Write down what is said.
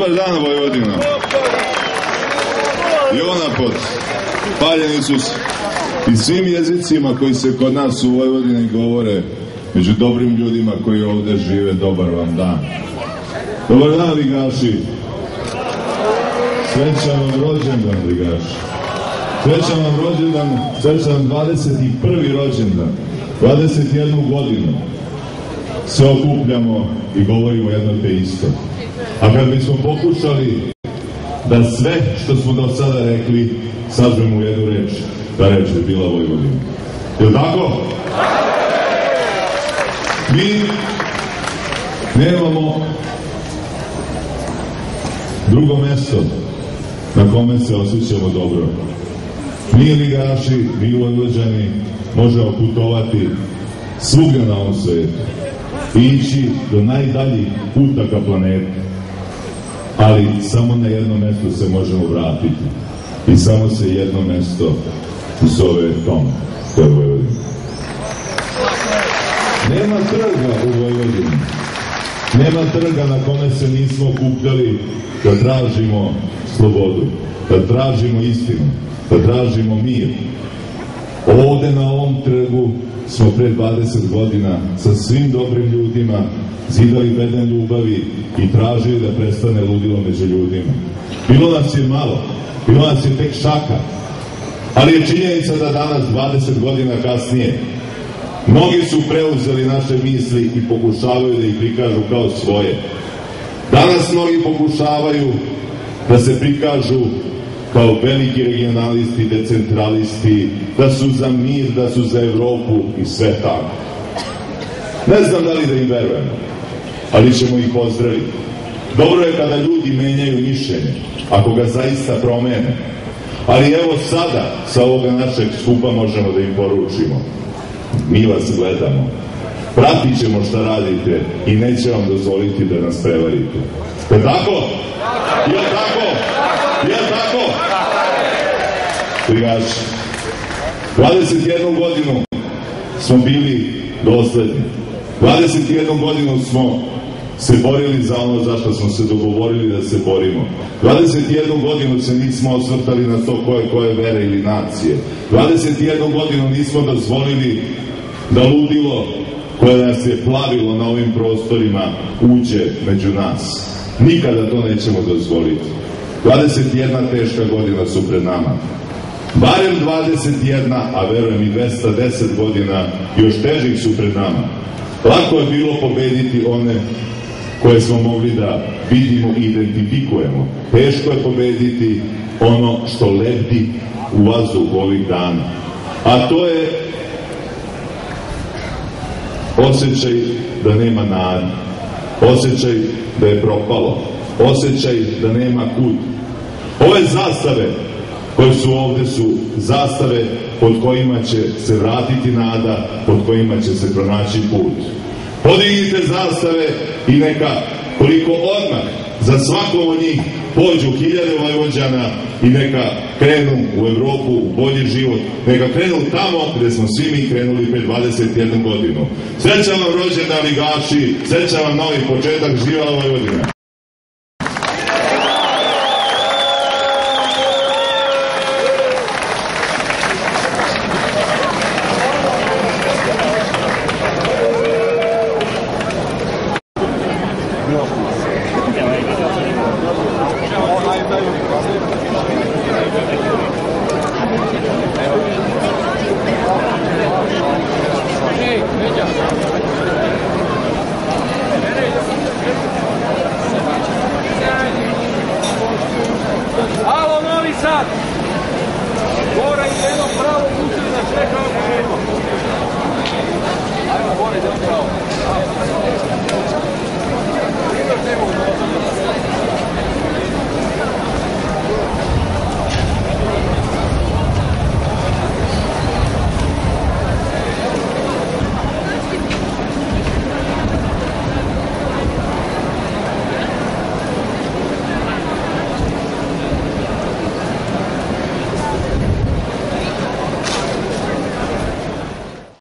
Dobar dan, Vojvodina. Jonapod, Paljen Isus i svim jezicima koji se kod nas u Vojvodini govore, među dobrim ljudima koji ovde žive, dobar vam dan. Dobar dan, ligaši. Srećan vam rođendan, ligaši. Srećan vam rođendan, srećan 21. rođendan, 21 godinu. Se okupljamo i govorimo jedno te isto. A kad bismo pokušali da sve što smo do sada rekli sažmemo u jednu reč, ta reč je bila Vojvodina. Je li tako? Mi nemamo drugo mesto na kome se osjećamo dobro. Mi ligaši, mi Vojvođani možemo putovati svugdje na ovom svijetu i ići do najdaljih putaka planete, ali samo na jedno mesto se možemo vratiti i samo se jedno mesto zove Tom, to je Vojvodina. Nema trga u Vojvodini, nema trga na kome se nismo okupljali da tražimo slobodu, da tražimo istinu, da tražimo mir. Ovde na ovom trgu smo pre 20 godina sa svim dobrim ljudima zidali beden ljubavi i tražili da prestane ludilo među ljudima. Bilo nas je malo, bilo nas je tek šaka, ali je činjenica da danas, 20 godina kasnije, mnogi su preuzeli naše misli i pokušavaju da ih prikažu kao svoje. Danas mnogi pokušavaju da se prikažu kao veliki regionalisti, decentralisti, da su za mir, da su za Evropu i sve tako. Ne znam da li da im verujemo, ali ćemo ih pozdraviti. Dobro je kada ljudi menjaju mišljenje, ako ga zaista promene. Ali evo sada, sa ovoga našeg skupa možemo da im poručimo. Mi vas gledamo, pratit ćemo šta radite i neće vam dozvoliti da nas prevarite. Je tako? Je tako? Je tako? Ligaši, 21 godinu smo bili dosledni. 21 godinu smo se borili za ono za što smo se dogovorili da se borimo. 21 godinu se nismo osvrtali na to koje vere ili nacije. 21 godinu nismo dozvolili da ludilo koje nas je plavilo na ovim prostorima uđe među nas. Nikada to nećemo dozvoliti. 21 teška godina su pred nama. Barem 21, a verujem i 210 godina još težih su pred nama. Lako je bilo pobediti one koje smo mogli da vidimo i identifikujemo. Teško je pobediti ono što lebdi u vazduhu ovih dana. A to je osjećaj da nema nade, osjećaj da je propalo, osjećaj da nema kud. Ove zastave koje su ovde su zastave pod kojima će se vratiti nada, pod kojima će se pronaći put. Podignite zastave i neka, koliko odmah za svakom od njih pođu 1000 Vojvođana i neka krenu u Evropu, u bolji život, neka krenu tamo gde smo svi mi krenuli pre 21 godinu. Srećan vam rođendan, ligaši, srećan vam novi početak, živela Vojvodina!